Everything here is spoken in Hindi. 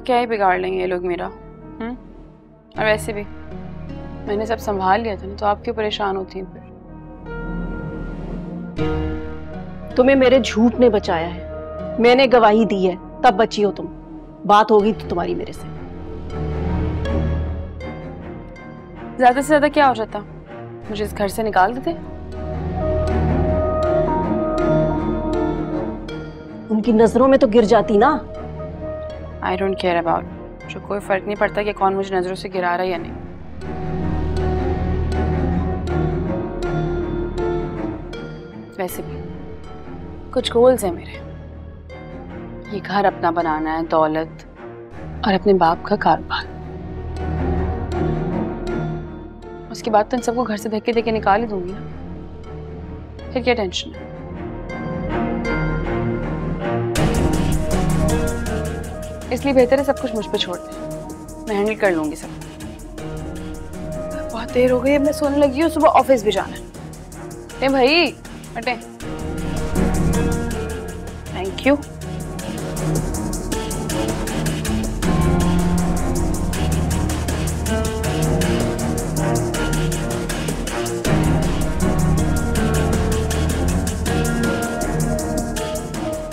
क्या ही बिगाड़ लेंगे ये लोग मेरा। और वैसे भी मैंने सब संभाल लिया था ना, तो आप क्यों परेशान होती हैं फिर? तुम्हें मेरे झूठ ने बचाया है, मैंने गवाही दी है, तब बची हो तुम। बात होगी तो तुम्हारी मेरे से। ज्यादा से ज्यादा क्या हो जाता, मुझे इस घर से निकाल देते। उनकी नजरों में तो गिर जाती ना। आई डोंट केयर अबाउट, मुझे कोई फर्क नहीं पड़ता कि कौन मुझे नजरों से गिरा रहा है या नहीं। वैसे भी कुछ गोल्स हैं मेरे, ये घर अपना बनाना है, दौलत और अपने बाप का कारोबार। उसके बाद तो इन सबको घर से धक्के देके निकाल ही दूंगी ना, फिर क्या टेंशन है। इसलिए बेहतर है सब कुछ मुझ पे छोड़ दे, मैं हैंडल कर लूंगी सब। बहुत देर हो गई है, मैं सोने लगी हूँ, सुबह ऑफिस भी जाना है। भाई हटे। Thank you.